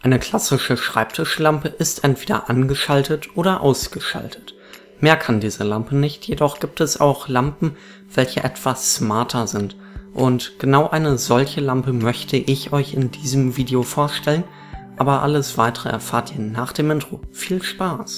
Eine klassische Schreibtischlampe ist entweder angeschaltet oder ausgeschaltet. Mehr kann diese Lampe nicht, jedoch gibt es auch Lampen, welche etwas smarter sind. Und genau eine solche Lampe möchte ich euch in diesem Video vorstellen, aber alles weitere erfahrt ihr nach dem Intro. Viel Spaß!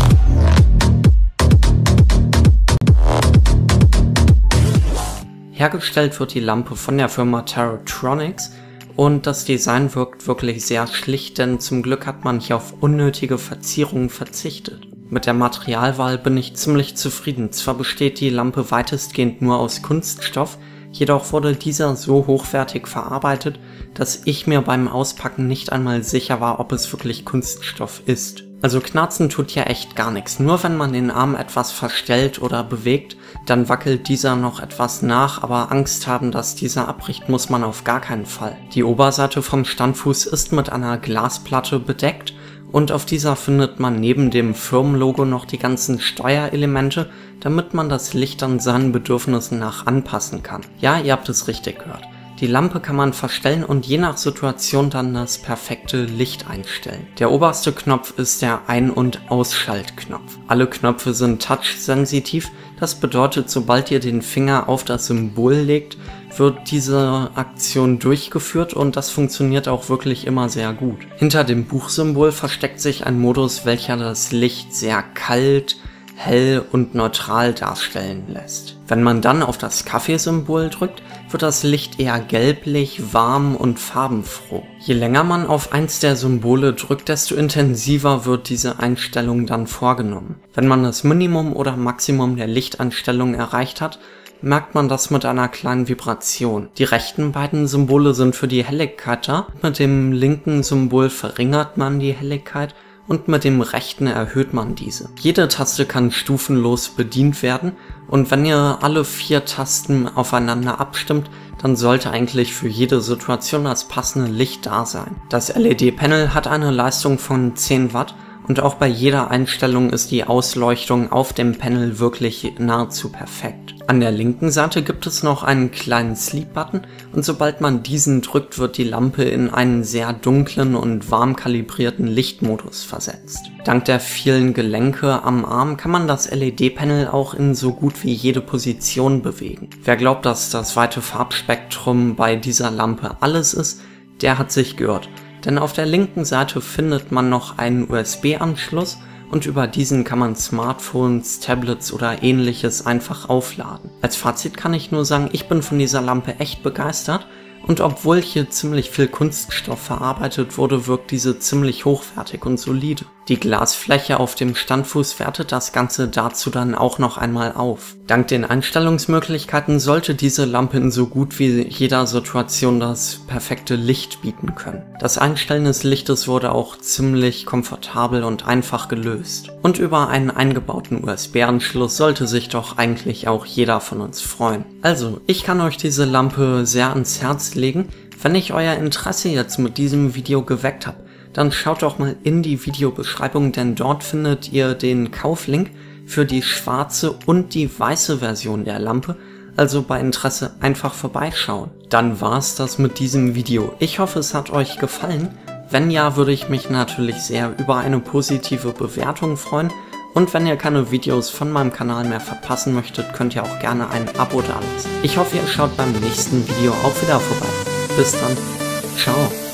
Hergestellt wird die Lampe von der Firma Teratronics und das Design wirkt wirklich sehr schlicht, denn zum Glück hat man hier auf unnötige Verzierungen verzichtet. Mit der Materialwahl bin ich ziemlich zufrieden. Zwar besteht die Lampe weitestgehend nur aus Kunststoff, jedoch wurde dieser so hochwertig verarbeitet, dass ich mir beim Auspacken nicht einmal sicher war, ob es wirklich Kunststoff ist. Also knarzen tut ja echt gar nichts. Nur wenn man den Arm etwas verstellt oder bewegt, dann wackelt dieser noch etwas nach, aber Angst haben, dass dieser abbricht, muss man auf gar keinen Fall. Die Oberseite vom Standfuß ist mit einer Glasplatte bedeckt und auf dieser findet man neben dem Firmenlogo noch die ganzen Steuerelemente, damit man das Licht an seinen Bedürfnissen nach anpassen kann. Ja, ihr habt es richtig gehört. Die Lampe kann man verstellen und je nach Situation dann das perfekte Licht einstellen. Der oberste Knopf ist der Ein- und Ausschaltknopf. Alle Knöpfe sind touchsensitiv, das bedeutet, sobald ihr den Finger auf das Symbol legt, wird diese Aktion durchgeführt und das funktioniert auch wirklich immer sehr gut. Hinter dem Buchsymbol versteckt sich ein Modus, welcher das Licht sehr kalt, hell und neutral darstellen lässt. Wenn man dann auf das Kaffeesymbol drückt, wird das Licht eher gelblich, warm und farbenfroh. Je länger man auf eins der Symbole drückt, desto intensiver wird diese Einstellung dann vorgenommen. Wenn man das Minimum oder Maximum der Lichteinstellung erreicht hat, merkt man das mit einer kleinen Vibration. Die rechten beiden Symbole sind für die Helligkeit da. Mit dem linken Symbol verringert man die Helligkeit und mit dem rechten erhöht man diese. Jede Taste kann stufenlos bedient werden und wenn ihr alle 4 Tasten aufeinander abstimmt, dann sollte eigentlich für jede Situation das passende Licht da sein. Das LED-Panel hat eine Leistung von 10 Watt und auch bei jeder Einstellung ist die Ausleuchtung auf dem Panel wirklich nahezu perfekt. An der linken Seite gibt es noch einen kleinen Sleep-Button und sobald man diesen drückt, wird die Lampe in einen sehr dunklen und warm kalibrierten Lichtmodus versetzt. Dank der vielen Gelenke am Arm kann man das LED-Panel auch in so gut wie jede Position bewegen. Wer glaubt, dass das weite Farbspektrum bei dieser Lampe alles ist, der hat sich geirrt. Denn auf der linken Seite findet man noch einen USB-Anschluss und über diesen kann man Smartphones, Tablets oder ähnliches einfach aufladen. Als Fazit kann ich nur sagen, ich bin von dieser Lampe echt begeistert und obwohl hier ziemlich viel Kunststoff verarbeitet wurde, wirkt diese ziemlich hochwertig und solide. Die Glasfläche auf dem Standfuß wertet das Ganze dazu dann auch noch einmal auf. Dank den Einstellungsmöglichkeiten sollte diese Lampe in so gut wie jeder Situation das perfekte Licht bieten können. Das Einstellen des Lichtes wurde auch ziemlich komfortabel und einfach gelöst. Und über einen eingebauten USB-Anschluss sollte sich doch eigentlich auch jeder von uns freuen. Also, ich kann euch diese Lampe sehr ans Herz legen. Wenn ich euer Interesse jetzt mit diesem Video geweckt habe, dann schaut doch mal in die Videobeschreibung, denn dort findet ihr den Kauflink für die schwarze und die weiße Version der Lampe, also bei Interesse einfach vorbeischauen. Dann war's das mit diesem Video. Ich hoffe, es hat euch gefallen. Wenn ja, würde ich mich natürlich sehr über eine positive Bewertung freuen. Und wenn ihr keine Videos von meinem Kanal mehr verpassen möchtet, könnt ihr auch gerne ein Abo dalassen. Ich hoffe, ihr schaut beim nächsten Video auch wieder vorbei. Bis dann. Ciao.